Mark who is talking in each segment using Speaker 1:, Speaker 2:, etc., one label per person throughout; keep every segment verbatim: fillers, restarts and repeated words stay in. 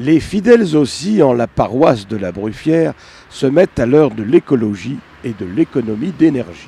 Speaker 1: Les fidèles aussi en la paroisse de la Bruffière se mettent à l'heure de l'écologie et de l'économie d'énergie.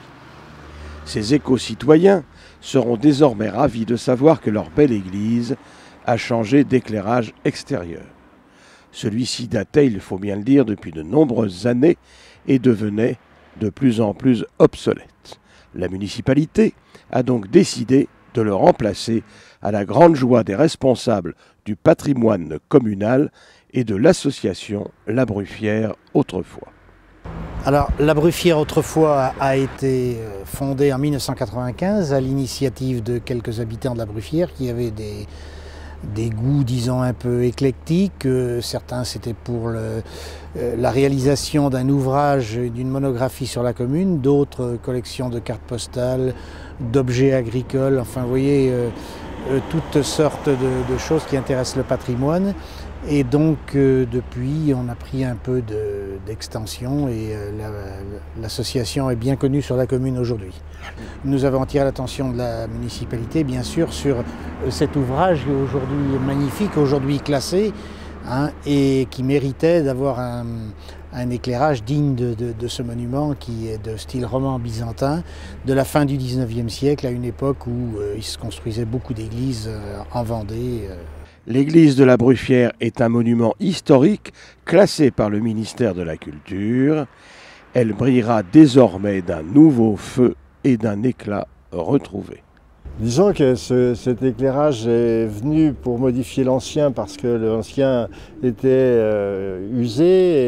Speaker 1: Ces éco-citoyens seront désormais ravis de savoir que leur belle église a changé d'éclairage extérieur. Celui-ci datait, il faut bien le dire, depuis de nombreuses années et devenait de plus en plus obsolète. La municipalité a donc décidé de le remplacer à la grande joie des responsables du patrimoine communal et de l'association La Bruffière autrefois.
Speaker 2: Alors, La Bruffière autrefois a été fondée en mille neuf cent quatre-vingt-quinze à l'initiative de quelques habitants de La Bruffière qui avaient des, des goûts, disons, un peu éclectiques. Certains, c'était pour le, la réalisation d'un ouvrage, d'une monographie sur la commune, d'autres, collections de cartes postales, d'objets agricoles, enfin, vous voyez, euh, euh, toutes sortes de, de choses qui intéressent le patrimoine. Et donc, euh, depuis, on a pris un peu d'extension et euh, l'association est bien connue sur la commune aujourd'hui. Nous avons attiré l'attention de la municipalité, bien sûr, sur euh, cet ouvrage aujourd'hui magnifique, aujourd'hui classé, hein, et qui méritait d'avoir un, un éclairage digne de, de, de ce monument qui est de style roman byzantin, de la fin du dix-neuvième siècle, à une époque où euh, il se construisait beaucoup d'églises euh, en Vendée. Euh.
Speaker 1: L'église de la Bruffière est un monument historique classé par le ministère de la Culture. Elle brillera désormais d'un nouveau feu et d'un éclat retrouvé.
Speaker 3: Disons que ce, cet éclairage est venu pour modifier l'ancien parce que l'ancien était euh, usé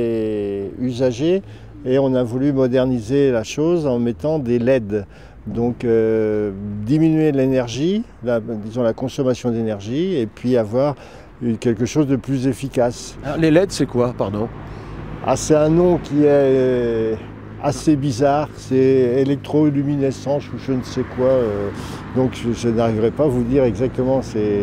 Speaker 3: et usagé et on a voulu moderniser la chose en mettant des L E D. Donc euh, diminuer l'énergie, la, disons la consommation d'énergie, et puis avoir quelque chose de plus efficace.
Speaker 1: Alors, les L E D, c'est quoi, pardon?
Speaker 3: Ah, c'est un nom qui est assez bizarre, c'est électroluminescence ou je ne sais quoi. Euh, donc je, je n'arriverai pas à vous dire exactement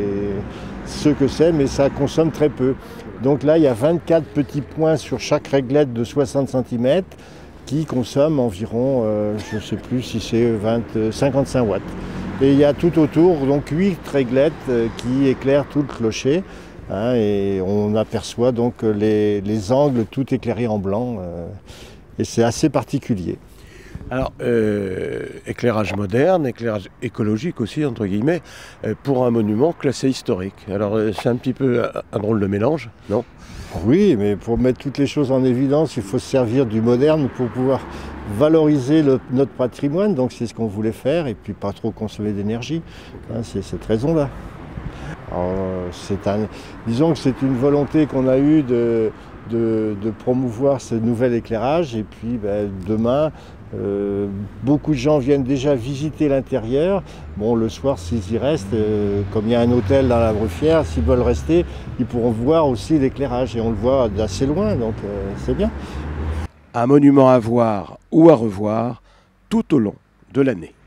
Speaker 3: ce que c'est, mais ça consomme très peu. Donc là, il y a vingt-quatre petits points sur chaque réglette de soixante centimètres. Qui consomme environ, euh, je ne sais plus si c'est cinquante-cinq watts. Et il y a tout autour donc huit réglettes euh, qui éclairent tout le clocher. Hein, et on aperçoit donc les, les angles tout éclairés en blanc. Euh, et c'est assez particulier.
Speaker 1: Alors, euh, éclairage moderne, éclairage écologique aussi, entre guillemets, euh, pour un monument classé historique. Alors, euh, c'est un petit peu un, un drôle de mélange, non?
Speaker 3: Oui, mais pour mettre toutes les choses en évidence, il faut se servir du moderne pour pouvoir valoriser le, notre patrimoine. Donc c'est ce qu'on voulait faire, et puis pas trop consommer d'énergie. Hein, c'est cette raison-là. Disons que c'est une volonté qu'on a eue de, de, de promouvoir ce nouvel éclairage. Et puis ben, demain, euh, beaucoup de gens viennent déjà visiter l'intérieur. Bon, le soir, s'ils y restent, euh, comme il y a un hôtel dans la Bruffière, s'ils veulent rester, ils pourront voir aussi l'éclairage. Et on le voit d'assez loin, donc euh, c'est bien.
Speaker 1: Un monument à voir ou à revoir tout au long de l'année.